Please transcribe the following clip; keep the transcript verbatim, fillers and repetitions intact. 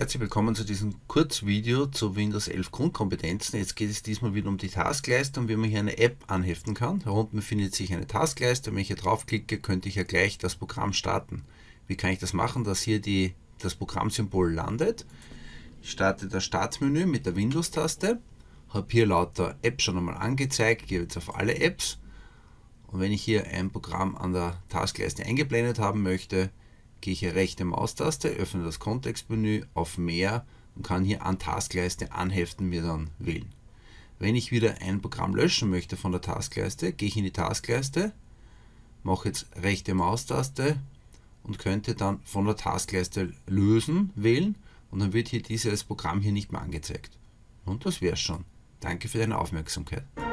Herzlich willkommen zu diesem Kurzvideo zu Windows elf Grundkompetenzen. Jetzt geht es diesmal wieder um die Taskleiste und wie man hier eine App anheften kann. Hier unten befindet sich eine Taskleiste. Wenn ich hier draufklicke, könnte ich ja gleich das Programm starten. Wie kann ich das machen, dass hier die, das Programmsymbol landet? Ich starte das Startmenü mit der Windows-Taste, habe hier lauter Apps schon einmal angezeigt, gehe jetzt auf alle Apps und wenn ich hier ein Programm an der Taskleiste eingeblendet haben möchte, gehe ich hier rechte Maustaste, öffne das Kontextmenü auf Mehr und kann hier an Taskleiste anheften mir dann wählen. Wenn ich wieder ein Programm löschen möchte von der Taskleiste, gehe ich in die Taskleiste, mache jetzt rechte Maustaste und könnte dann von der Taskleiste lösen wählen und dann wird hier dieses Programm hier nicht mehr angezeigt. Und das wäre es schon. Danke für deine Aufmerksamkeit.